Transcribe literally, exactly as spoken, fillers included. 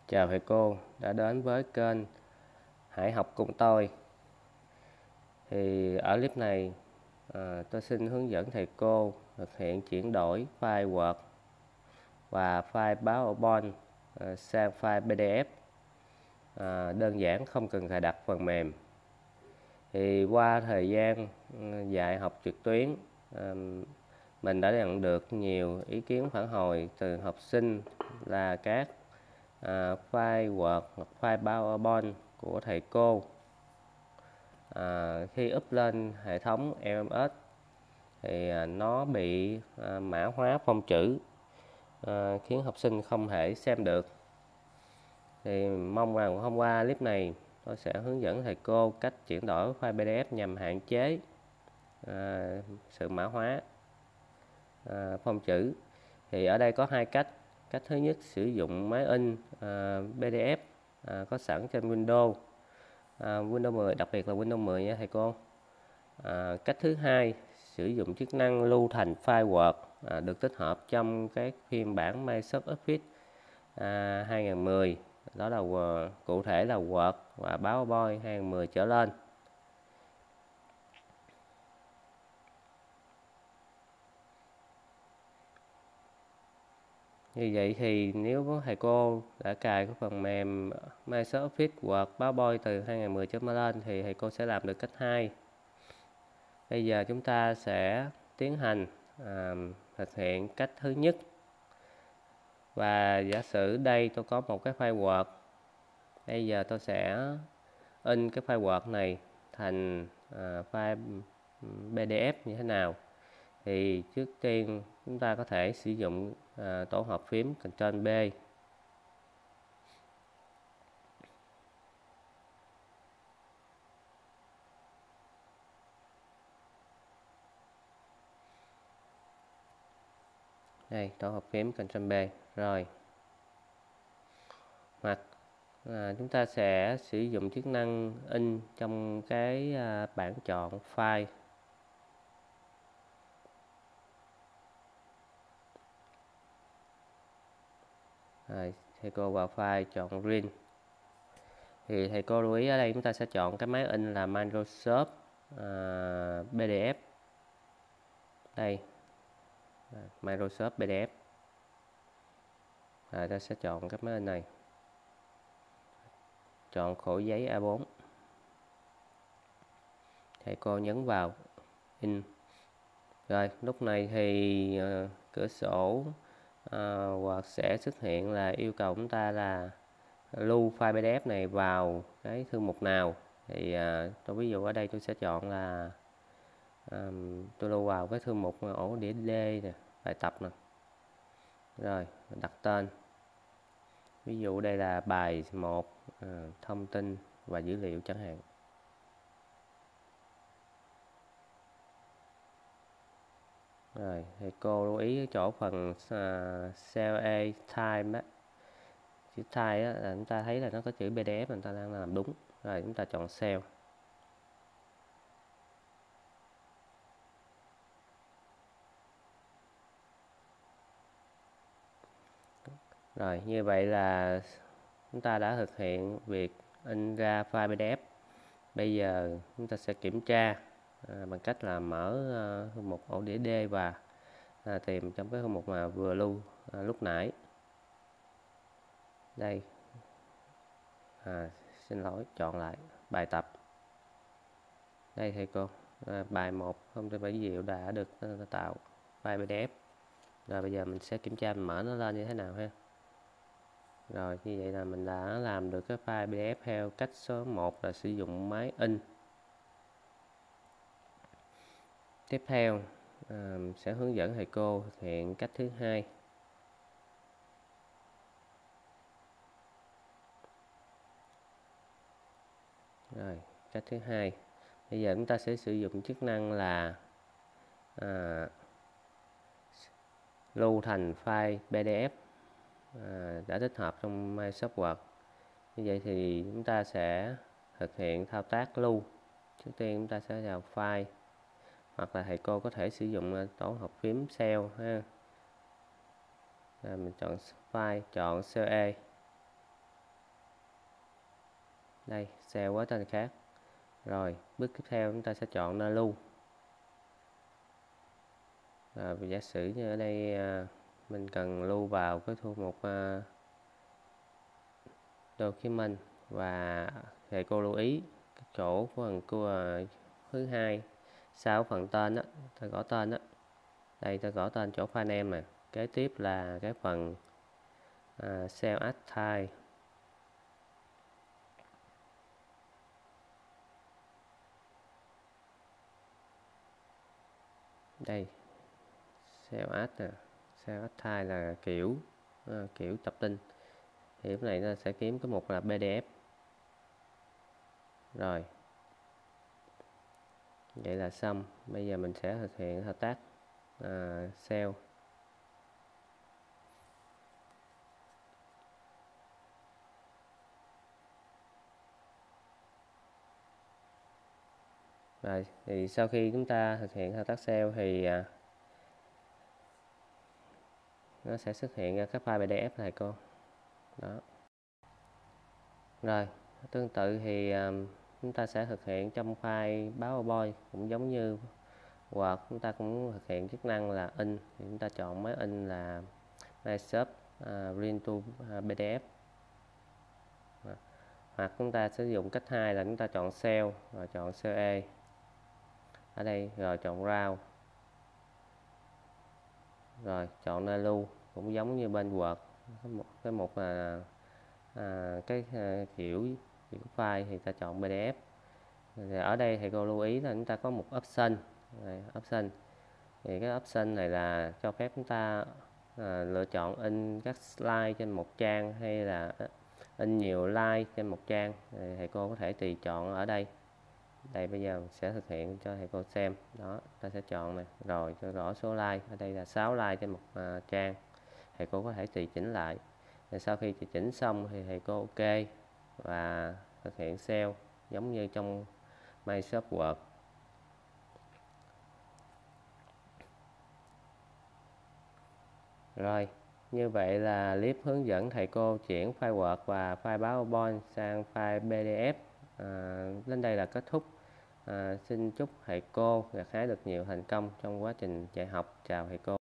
Chào thầy cô đã đến với kênh Hãy học cùng tôi. Thì ở clip này à, tôi xin hướng dẫn thầy cô thực hiện chuyển đổi file Word và file PowerPoint à, sang file pê đê ép à, đơn giản, không cần cài đặt phần mềm. Thì qua thời gian dạy học trực tuyến, à, mình đã nhận được nhiều ý kiến phản hồi từ học sinh là các à, file Word hoặc file PowerPoint của thầy cô à, khi up lên hệ thống lờ em ét thì à, nó bị à, mã hóa phông chữ, à, khiến học sinh không thể xem được. Thì mong rằng hôm qua clip này tôi sẽ hướng dẫn thầy cô cách chuyển đổi file pê đê ép nhằm hạn chế à, sự mã hóa à, phông chữ. Thì ở đây có hai cách. Cách thứ nhất, sử dụng máy in à, pê đê ép à, có sẵn trên Windows à, Windows mười, đặc biệt là Windows mười nha thầy cô. À, cách thứ hai, sử dụng chức năng lưu thành file Word à, được tích hợp trong cái phiên bản Microsoft Office à, hai không một không, đó là Word, cụ thể là Word và PowerPoint hai không một không trở lên. Như vậy thì nếu có thầy cô đã cài cái phần mềm Microsoft Office Word PowerPoint từ hai không một không trở lên thì thầy cô sẽ làm được cách hai. Bây giờ chúng ta sẽ tiến hành à, thực hiện cách thứ nhất. Và giả sử đây tôi có một cái file Word. Bây giờ tôi sẽ in cái file Word này thành à, file pê đê ép như thế nào. Thì trước tiên chúng ta có thể sử dụng à, tổ hợp phím Ctrl B. Đây, tổ hợp phím Ctrl B. Rồi. Hoặc à, chúng ta sẽ sử dụng chức năng in trong cái à, bảng chọn file. Rồi, thầy cô vào file chọn Print. Thì thầy cô lưu ý ở đây chúng ta sẽ chọn cái máy in là Microsoft à, pê đê ép. Đây, Microsoft pê đê ép. Rồi ta sẽ chọn cái máy in này. Chọn khổ giấy A bốn. Thầy cô nhấn vào in. Rồi, lúc này thì uh, cửa sổ uh, hoặc sẽ xuất hiện là yêu cầu chúng ta là lưu file pê đê ép này vào cái thư mục nào. Thì uh, tôi ví dụ ở đây tôi sẽ chọn là um, tôi lưu vào cái thư mục ổ đĩa D nè, bài tập nè. Rồi, đặt tên. Ví dụ đây là bài một, uh, thông tin và dữ liệu chẳng hạn. Rồi, thì cô lưu ý chỗ phần uh, cell A time á, chữ time á, là chúng ta thấy là nó có chữ pê đê ép, chúng ta đang làm đúng. Rồi chúng ta chọn cell. Rồi như vậy là chúng ta đã thực hiện việc in ra file pê đê ép. Bây giờ chúng ta sẽ kiểm tra à, bằng cách là mở uh, thư mục ổ đĩa D và à, tìm trong cái thư mục mà vừa lưu à, lúc nãy. Đây, à, xin lỗi, chọn lại bài tập. Đây thầy cô, à, bài một không trên bảy diệu đã được tạo file pê đê ép. Rồi bây giờ mình sẽ kiểm tra mình mở nó lên như thế nào ha. Rồi như vậy là mình đã làm được cái file pê đê ép theo cách số một là sử dụng máy in. Tiếp theo à, sẽ hướng dẫn thầy cô thực hiện cách thứ hai. Rồi cách thứ hai, bây giờ chúng ta sẽ sử dụng chức năng là à, lưu thành file pê đê ép à, đã tích hợp trong Microsoft Word. Như vậy thì chúng ta sẽ thực hiện thao tác lưu. Trước tiên chúng ta sẽ vào file, hoặc là thầy cô có thể sử dụng tổ hợp phím cell ha. Rồi mình chọn file, chọn cell A. Đây, cell với tên khác. Rồi, bước tiếp theo chúng ta sẽ chọn nơi lưu. À, giả sử như ở đây à, mình cần lưu vào cái thư mục à, document, và thầy cô lưu ý cái chỗ của phần của thứ hai sau phần tên đó, ta gõ tên đó. Đây ta gõ tên chỗ file name nè. Kế tiếp là cái phần à, cell as type. Đây, cell as nè, cell as type là kiểu à, kiểu tập tin. Thì lúc này nó sẽ kiếm cái mục là pê đê ép. Rồi, vậy là xong. Bây giờ mình sẽ thực hiện thao tác à, cell. Rồi, thì sau khi chúng ta thực hiện thao tác cell thì à, nó sẽ xuất hiện ra các file pê đê ép này cô. Đó. Rồi, tương tự thì à, chúng ta sẽ thực hiện trong file PowerPoint cũng giống như Word. Chúng ta cũng thực hiện chức năng là in, thì chúng ta chọn máy in là Microsoft uh, Print to pê đê ép. Đó. Hoặc chúng ta sử dụng cách hai là chúng ta chọn cell rồi chọn xê e ở đây, rồi chọn route, rồi chọn nơi lưu cũng giống như bên Word. Một cái mục là à, cái à, kiểu, kiểu file thì ta chọn pê đê ép. Thì ở đây thì cô lưu ý là chúng ta có một option. Đây, option thì cái option này là cho phép chúng ta à, lựa chọn in các slide trên một trang hay là in nhiều slide trên một trang. Thì thầy cô có thể tùy chọn ở đây. Đây bây giờ sẽ thực hiện cho thầy cô xem. Đó, ta sẽ chọn này, rồi cho rõ số like. Ở đây là sáu like trên một à, trang. Thầy cô có thể tùy chỉnh lại. Rồi sau khi chỉnh xong thì thầy cô ok và thực hiện cell giống như trong Microsoft Word. Rồi, như vậy là clip hướng dẫn thầy cô chuyển file Word và file PowerPoint sang file pê đê ép à, đến đây là kết thúc. À, xin chúc thầy cô gặt hái được nhiều thành công trong quá trình dạy học. Chào thầy cô.